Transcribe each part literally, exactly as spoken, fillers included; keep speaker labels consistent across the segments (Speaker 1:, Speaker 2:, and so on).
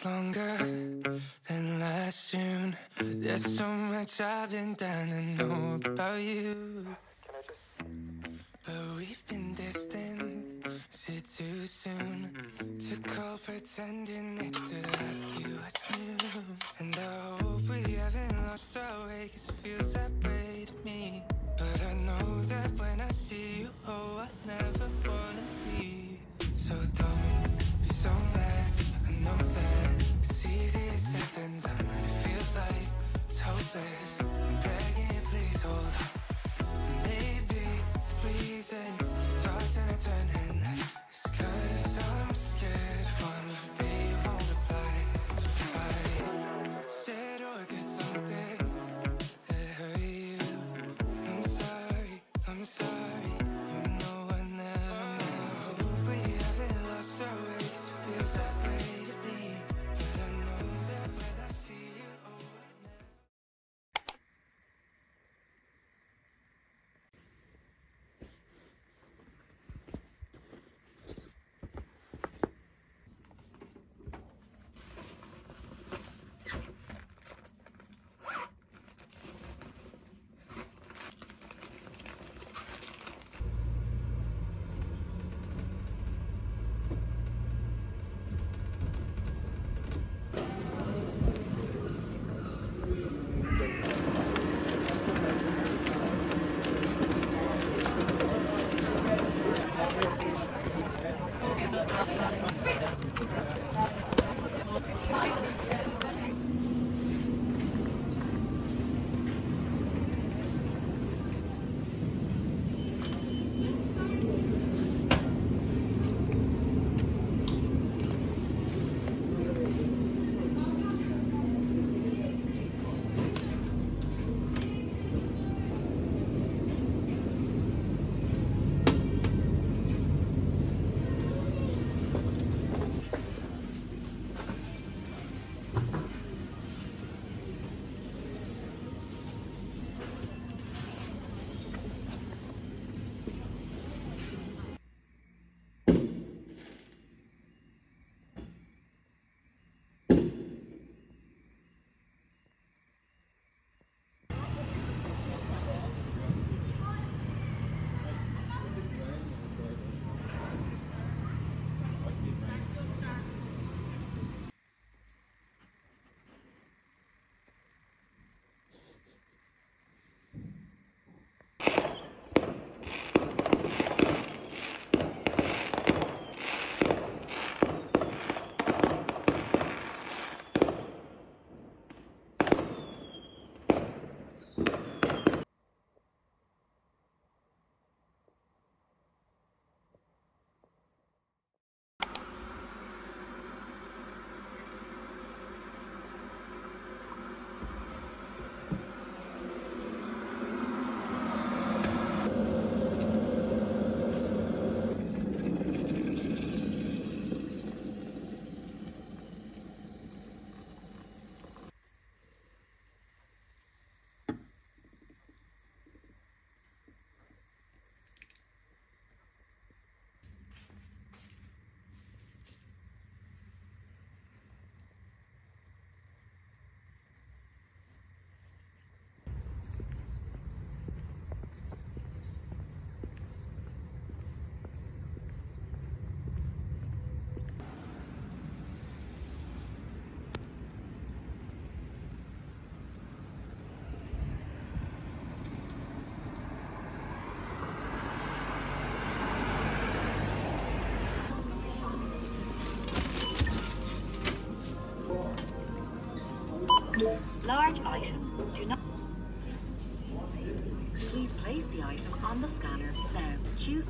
Speaker 1: longer than last June. There's so much I've been dying to know about you. But we've been distant, is it too soon to call pretending it's to ask you what's new? And I hope we haven't lost our way, cause it feels that way to me. But I know that when I see you, oh, I never wanna leave. So don't be so mad, I know that it's easier said than done. And it feels like it's hopeless, I'm begging you, please hold on. Maybe the reason tossing and turning is cause I'm scared one day you won't reply. So if I said or did something that hurt you, I'm sorry, I'm sorry, you know I never meant to. I hope we haven't lost our way, cause it feels that way to me. But I know that when I see you, oh, I never.
Speaker 2: Large item. Do not. Please place the item on the scanner now. Choose.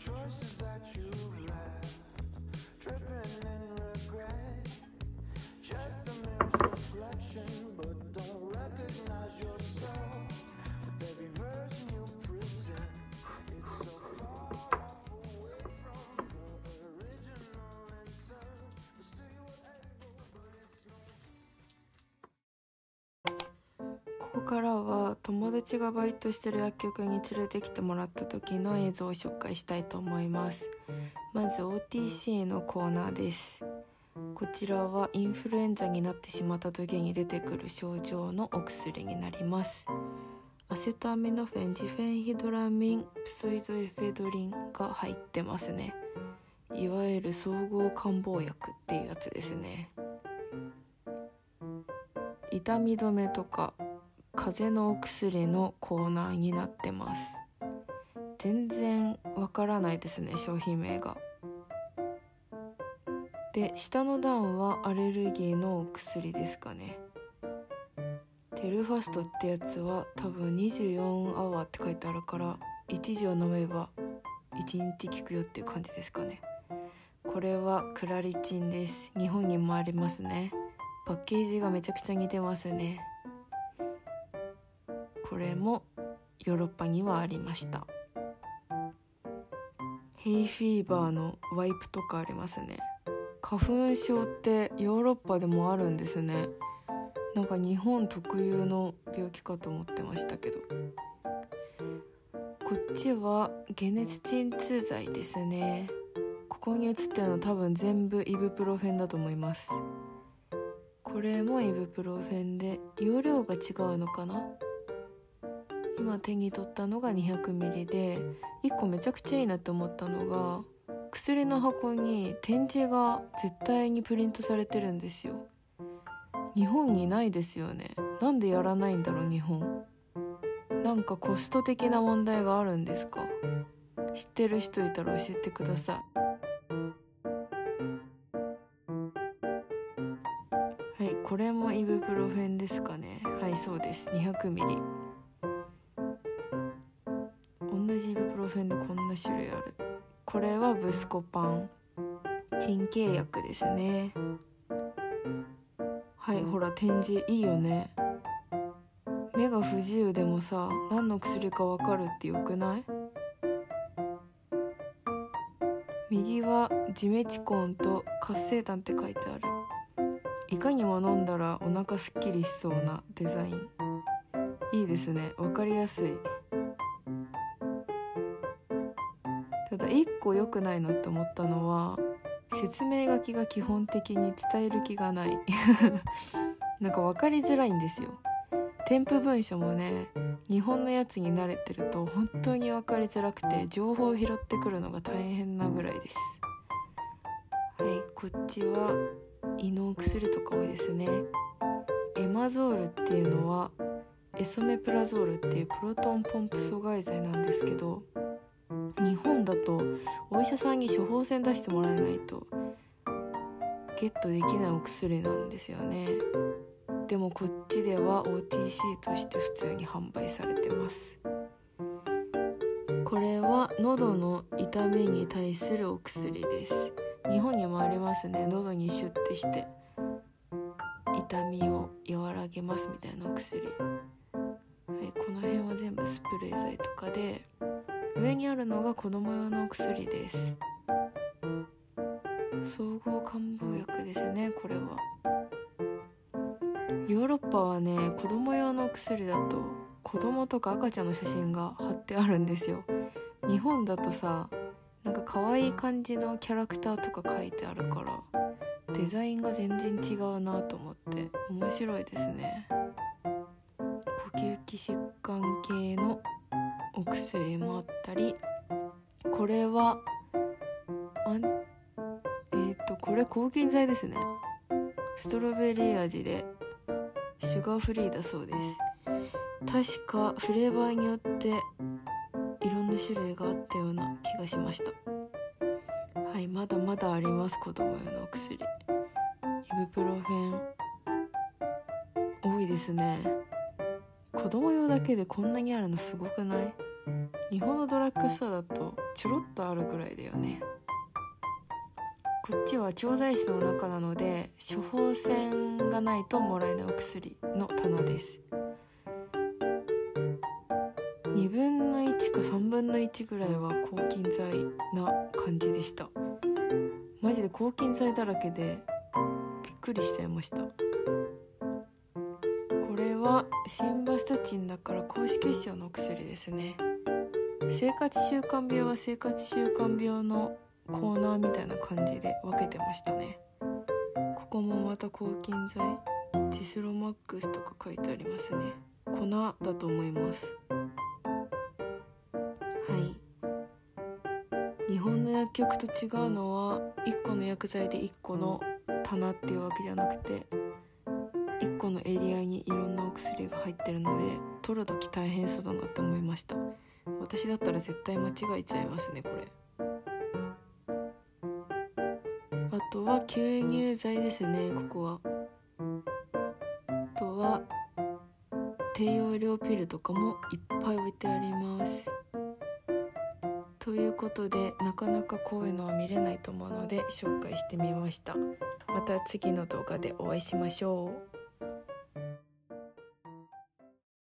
Speaker 1: choices that you've left, dripping in regret. Check the mirror's reflection, but don't recognize yourself. With every version you present, it's so far off away from the original intent. But still you were able, but it's not. ここからは友達がバイトしてる薬局に連れてきてもらった時の映像を紹介したいと思います。まず オーティーシー のコーナーです。こちらはインフルエンザになってしまった時に出てくる症状のお薬になります。アセトアミノフェン、ジフェンヒドラミン、プソイドエフェドリンが入ってますね。いわゆる総合漢方薬っていうやつですね。痛み止めとか風邪のお薬のコーナーになってます。全然わからないですね、商品名が。で、下の段はアレルギーのお薬ですかね。テルファストってやつは多分にじゅうよんアワーって書いてあるからいち錠飲めばいちにち効くよっていう感じですかね。これはクラリチンです。日本にもありますね。パッケージがめちゃくちゃ似てますね。これもヨーロッパにはありました。ヘイフィーバーのワイプとかありますね。花粉症ってヨーロッパでもあるんですね。なんか日本特有の病気かと思ってましたけど。こっちは解熱鎮痛剤ですね。ここに写ってるの多分全部イブプロフェンだと思います。これもイブプロフェンで容量が違うのかな。今手に取ったのが にひゃくミリ で、いっこめちゃくちゃいいなって思ったのが薬の箱に点字が絶対にプリントされてるんですよ。日本にないですよね。なんでやらないんだろう日本。なんかコスト的な問題があるんですか？知ってる人いたら教えてください。はい、これもイブプロフェンですかね。はい、そうです。 にひゃくミリ。 同じイブプロフェンでこんな種類ある。これはブスコパン、鎮静薬ですね。はい、ほら点字いいよね。目が不自由でもさ、何の薬か分かるってよくない？右はジメチコンと活性炭って書いてある。いかにも飲んだらお腹すっきりしそうなデザイン。いいですね、分かりやすい。ただ一個良くないなって思ったのは説明書きが基本的に伝える気がないなんか分かりづらいんですよ。添付文書もね、日本のやつに慣れてると本当に分かりづらくて情報を拾ってくるのが大変なぐらいです。はい、こっちは胃の薬とか多いですね。エマゾールっていうのはエソメプラゾールっていうプロトンポンプ阻害剤なんですけど、日本だとお医者さんに処方箋出してもらえないとゲットできないお薬なんですよね。でもこっちでは オーティーシー として普通に販売されてます。これは喉の痛みに対するお薬です。日本にもありますね。喉にシュッてして痛みを和らげますみたいなお薬。はい、この辺は全部スプレー剤とかで、上にあるのが子供用のお薬です。総合漢方薬ですね、これは。ヨーロッパはね、子供用のお薬だと子供とか赤ちゃんの写真が貼ってあるんですよ。日本だとさ、なんか可愛い感じのキャラクターとか書いてあるからデザインが全然違うなと思って面白いですね。呼吸器疾患系のお薬もあったり、これはあんえー、っとこれ抗菌剤ですね。ストロベリー味でシュガーフリーだそうです。確かフレーバーによっていろんな種類があったような気がしました。はい、まだまだあります。子供用のお薬、イブプロフェン多いですね。子供用だけでこんなにあるのすごくない？日本のドラッグストアだと
Speaker 3: ちょろっとあるぐらいだよね。こっちは調剤室の中なので処方箋がないともらえないお薬の棚です。にぶんのいちかさんぶんのいちぐらいは抗菌剤な感じでした。マジで抗菌剤だらけでびっくりしちゃいました。これはシンバスタチンだから高脂血症のお薬ですね。生活習慣病は生活習慣病のコーナーみたいな感じで分けてましたね。ここもまた抗菌剤ジスロマックスとか書いてありますね。粉だと思います。はい、日本の薬局と違うのはいっこの薬剤でいっこの棚っていうわけじゃなくて、いっこのエリアにいろんなお薬が入ってるので取るとき大変そうだなって思いました。私だったら絶対間違えちゃいますねこれ。あとは吸入剤ですね。ここはあとは低用量ピルとかもいっぱい置いてあります。ということでなかなかこういうのは見れないと思うので紹介してみました。また次の動画でお会いしましょう。